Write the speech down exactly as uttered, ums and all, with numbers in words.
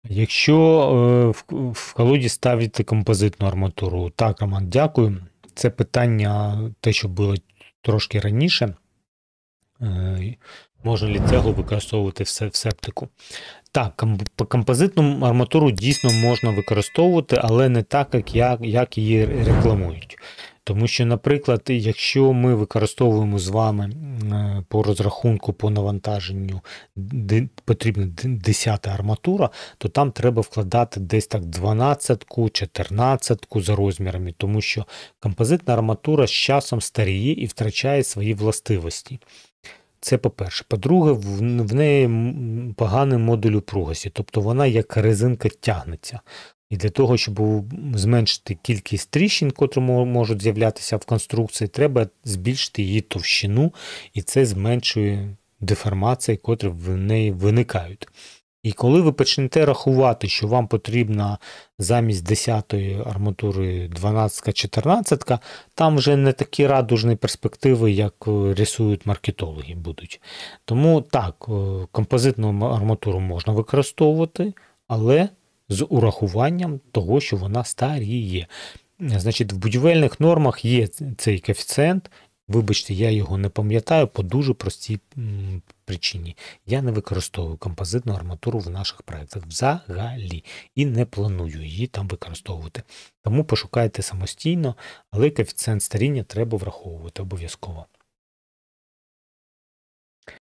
Якщо е, в, в колоді ставити композитну арматуру, так, Роман, дякую. Це питання, те, що було трошки раніше. Е, можна ли цеглу використовувати в, в септику? Так, композитну арматуру дійсно можна використовувати, але не так, як, як, як її рекламують. Тому що, наприклад, якщо ми використовуємо з вами по розрахунку, по навантаженню потрібна десята арматура, то там треба вкладати десь так дванадцятку, чотирнадцятку за розмірами, тому що композитна арматура з часом старіє і втрачає свої властивості. Це по-перше. По-друге, в неї поганий модуль упругості, тобто вона як резинка тягнеться. І для того, щоб зменшити кількість тріщин, котрі можуть з'являтися в конструкції, треба збільшити її товщину, і це зменшує деформації, котрі в неї виникають. І коли ви почнете рахувати, що вам потрібна замість десятої арматури дванадцятка-чотирнадцятка, там вже не такі радужні перспективи, як рисують маркетологи будуть. Тому так, композитну арматуру можна використовувати, але з урахуванням того, що вона старіє. Значить, в будівельних нормах є цей коефіцієнт. Вибачте, я його не пам'ятаю по дуже простій причині. Я не використовую композитну арматуру в наших проєктах взагалі і не планую її там використовувати. Тому пошукайте самостійно, але коефіцієнт старіння треба враховувати обов'язково.